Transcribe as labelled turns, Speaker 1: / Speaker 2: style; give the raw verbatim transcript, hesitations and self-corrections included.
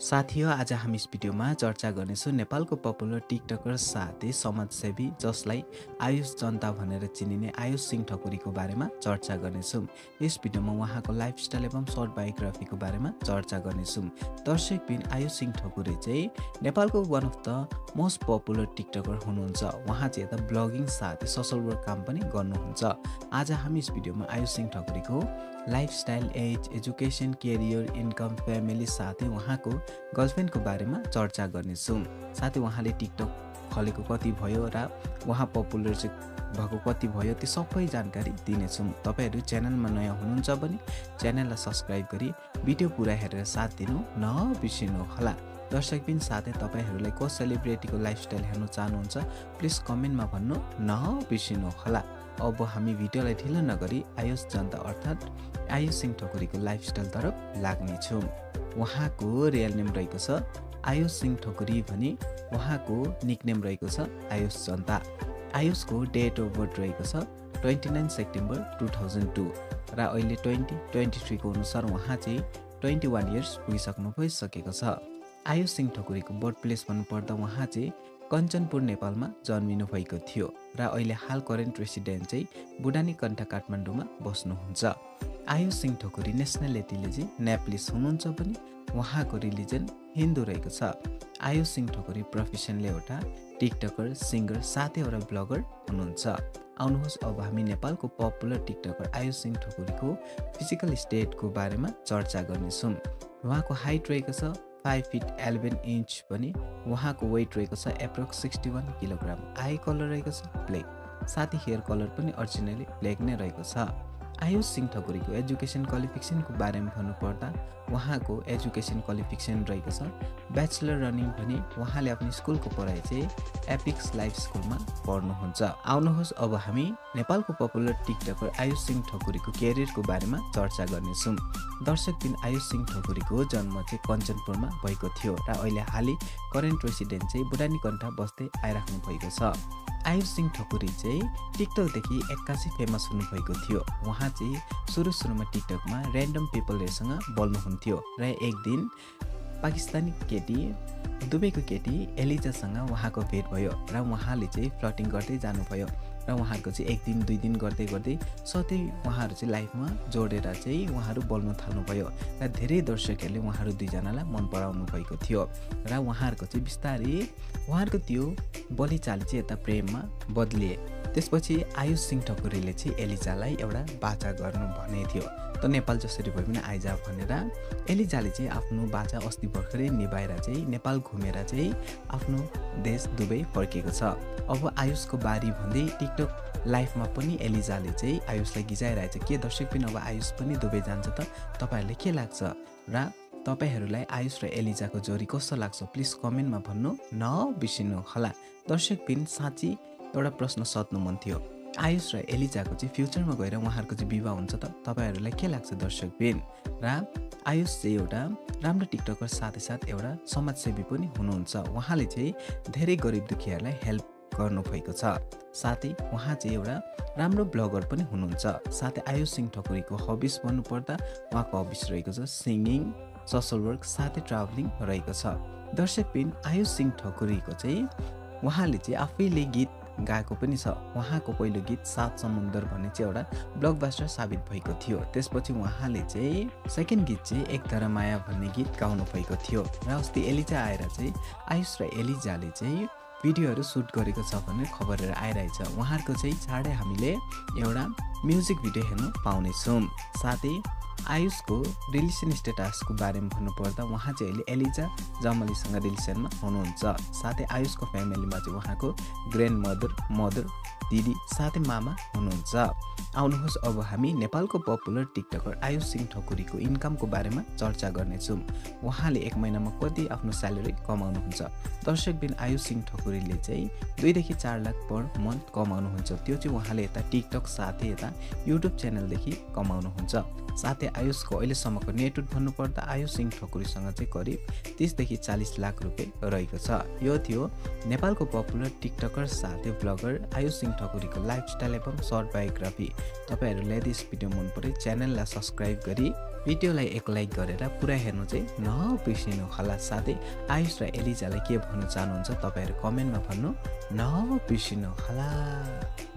Speaker 1: साथीहो आज हामी यस भिडियोमा चर्चा गर्नेछौँ नेपालको पपुलर टिकटकर साथै समाजसेवी जसलाई आयुष जनता भनेर चिनिने आयुष सिंह ठकुरीको बारेमा चर्चा गर्नेछौँ। यस भिडियोमा उहाँको लाइफस्टाइल एवं सर्ट बायोग्राफीको बारेमा चर्चा गर्नेछौँ। दर्शकबिन आयुष सिंह ठकुरी चाहिँ नेपालको one of the most popular tiktoker हुनुहुन्छ। उहाँ चाहिँ यता ब्लगिङ साथै सोसल वर्क काम पनि गर्नुहुन्छ। आज हामी यस भिडियोमा आयुष सिंह ठकुरीको lifestyle, age, education, career, income, family साथै उहाँको गर्लफ्रेन्डको बारेमा चर्चा गर्नेछौँ। साथै उहाँले टिकटक खोलेको कति भयो र उहाँ पपुलर चाहिँ भएको कति भयो त्यो सबै जानकारी दिनेछौँ। तपाईहरू च्यानलमा नयाँ हुनुहुन्छ भने च्यानललाई सब्स्क्राइब गरी भिडियो पुरा हेरेर साथ दिनु नबिर्सिनु होला। दर्शकबिन साथै तपाईहरूलाई को सेलिब्रिटीको लाइफस्टाइल हेर्न चाहनुहुन्छ प्लिज कमेन्टमा भन्नु नबिर्सिनु होला। अब हामी भिडियोलाई ढिलो नगरी आयुष जनता अर्थात् आयुष सिंह ठकुरीको लाइफस्टाइल तर्फ लाग्नेछौँ। उहाँको रियल नेम रहेको छ आयुष सिंह ठकुरी भने उहाँको निकनेम रहेको छ आयुष जनता। आयुषको डेट अफ बर्थ रहेको छ twenty nine September two thousand two र अहिले ट्वेन्टी ट्वेन्टी थ्रीको अनुसार उहाँ चाहिँ ट्वेन्टी वान इयर्स पुगिसक्नु भइसकेको छ। आयुष सिंह ठकुरीको बर्थ प्लेस भन्नुपर्दा उहाँ चाहिँ कञ्चनपुर नेपालमा जन्मिनु भएको थियो र अहिले हाल करेन्ट रेसिडेन्ट चाहिँ बुढानी कण्ठा काठमाडौँमा बस्नुहुन्छ। आयुष सिंह ठकुरी नेसनालिटीले चाहिँ नेप्लिस हुनुहुन्छ पनि उहाँको रिलिजन हिन्दू रहेको छ। आयुष सिंह ठकुरी प्रोफेसनले एउटा टिकटकर, सिङ्गर साथै एउटा ब्लगर हुनुहुन्छ। आउनुहोस् अब हामी नेपालको पपुलर टिकटकर आयुष सिंह ठकुरीको फिजिकल स्टेटको बारेमा चर्चा गर्नेछौँ। उहाँको हाइट रहेको छ फाइभ फिट इलेभेन इन्च पनि उहाँको वेट रहेको छ approx sixty one kilogram. Eye colour रहेको छ ब्ल्याक साथै हेयर कलर पनि अरिजिनली ब्ल्याक नै रहेको छ। आयुष सिंह ठकुरीको एजुकेसन क्वालिफिकेसनको बारेमा भन्नुपर्दा उहाँको एजुकेसन क्वालिफिकेसन रहेको छ ब्याचलर रनिङ भने उहाँले आफ्नो स्कुलको पढाइ चाहिँ एपिक्स लाइफ स्कुलमा पढ्नुहुन्छ। आउनुहोस् अब हामी नेपालको पपुलर टिकटकर आयुष सिंह ठकुरीको करियरको बारेमा चर्चा गर्नेछौँ। दर्शकबिन आयुष सिंह ठकुरीको जन्म चाहिँ कञ्चनपुरमा भएको थियो र अहिले हालै करेन्ट रेसिडेन्ट चाहिँ बुढानी कण्ठा बस्दै आइराख्नु भएको छ। आयुष सिंह ठकुरी चाहिँ टिकटकदेखि एक्कासी फेमस हुनुभएको थियो। उहाँ चाहिँ सुरु सुरुमा टिकटकमा ऱ्यान्डम पिपलहरूसँग बोल्नुहुन्थ्यो र एक दिन पाकिस्तानी केटी दुबईको केटी एलिजासँग उहाँको भेट भयो र उहाँले चाहिँ फ्लटिङ गर्दै जानुभयो र उहाँहरूको चाहिँ एक दिन दुई दिन गर्दै गर्दै सधैँ उहाँहरू चाहिँ लाइफमा जोडेर चाहिँ उहाँहरू बोल्न थाल्नुभयो र धेरै दर्शकहरूले उहाँहरू दुईजनालाई मन पराउनु भएको थियो र उहाँहरूको चाहिँ बिस्तारै उहाँहरूको त्यो बोलीचाली चाहिँ यता प्रेममा बदलिए। त्यसपछि आयुष सिंह ठकुरीले चाहिँ एलिजालाई एउटा बाचा गर्नु भनेको थियो त नेपाल जसरी भए पनि आइज भनेर एलिजाले चाहिँ आफ्नो बाचा अस्ति भर्खरै निभाएर चाहिँ नेपाल घुमेर चाहिँ आफ्नो देश दुबई फर्केको छ। अब आयुषको बारी भन्दै टिकटक लाइफमा पनि एलिजाले चाहिँ आयुषलाई गिजाइरहेछ के दर्शकबिन अब आयुष पनि दुबई जान्छ त तपाईँहरूले के लाग्छ र तपाईहरूलाई आयुष र एलिजाको जोडी कस्तो लाग्छ प्लिज कमेन्टमा भन्नु नबिर्सिनु होला। दर्शकबिन साँच्ची एउटा प्रश्न सोध्नु मन थियो आयुष र एलिजाको चाहिँ फ्युचरमा गएर उहाँहरूको चाहिँ विवाह हुन्छ त तपाईँहरूलाई के लाग्छ दर्शकबिन? र आयुष चाहिँ एउटा राम्रो टिकटकर साथै साथ एउटा समाजसेवी पनि हुनुहुन्छ। उहाँले चाहिँ धेरै गरिब दुखीहरूलाई हेल्प गर्नुभएको छ। साथै उहाँ चाहिँ एउटा राम्रो ब्लगर पनि हुनुहुन्छ। साथै आयुष सिंह ठकुरीको हबिज भन्नुपर्दा उहाँको हबिज रहेको छ सिङ्गिङ, सोसल वर्क साथै ट्राभलिङ रहेको छ। दर्शकबिन आयुष सिंह ठकुरीको चाहिँ उहाँले चाहिँ आफैले गीत गाएको पनि छ। उहाँको पहिलो गीत सात समुन्दर भन्ने चाहिँ एउटा ब्लकबस्टर साबित भएको थियो। त्यसपछि उहाँले चाहिँ सेकेन्ड गीत चाहिँ एक धारा माया भन्ने गीत गाउनु भएको थियो र अस्ति एलिजा आएर चाहिँ आयुष र एलिजाले चाहिँ भिडियोहरू सुट गरेको छ भन्ने खबरहरू आइरहेछ। उहाँहरूको चाहिँ चाँडै हामीले एउटा म्युजिक भिडियो हेर्न पाउनेछौँ। साथै आयुषको रिलेसन स्टेटसको बारेमा भन्नुपर्दा उहाँ चाहिँ अहिले एलिजा जमलीसँग रिलेसनमा हुनुहुन्छ। साथै आयुषको फ्यामिलीमा चाहिँ उहाँको ग्रान्ड मदर, मदर, दिदी साथै मामा हुनुहुन्छ। आउनुहोस् अब हामी नेपालको पपुलर टिकटकर आयुष सिंह ठकुरीको इन्कमको बारेमा चर्चा गर्नेछौँ। उहाँले एक महिनामा कति आफ्नो स्यालेरी कमाउनुहुन्छ? दर्शकबिन आयुष सिंह ठकुरीले चाहिँ दुईदेखि चार लाख पर मन्थ कमाउनुहुन्छ। त्यो चाहिँ उहाँले यता टिकटक साथै यता युट्युब च्यानलदेखि कमाउनुहुन्छ। साथै आयुषको अहिलेसम्मको नेटवर्थ भन्नुपर्दा आयुष सिंह ठकुरीसँग चाहिँ करिब तीसदेखि चालीस लाख रुपियाँ रहेको छ। यो थियो नेपालको पपुलर टिकटकर साथै ब्लगर आयुष सिंह ठकुरीको लाइफस्टाइल एवं सर्ट बायोग्राफी। तपाईहरुलाई यदि यस भिडियो मन परे च्यानललाई सब्स्क्राइब गरी भिडियोलाई एक लाइक गरेर पुरा हेर्नु चाहिँ नबिर्सिनु होला। साथै आयुष र एलिजालाई के भन्न चाहनुहुन्छ तपाईँहरू कमेन्टमा भन्नु नबिर्सिनु होला।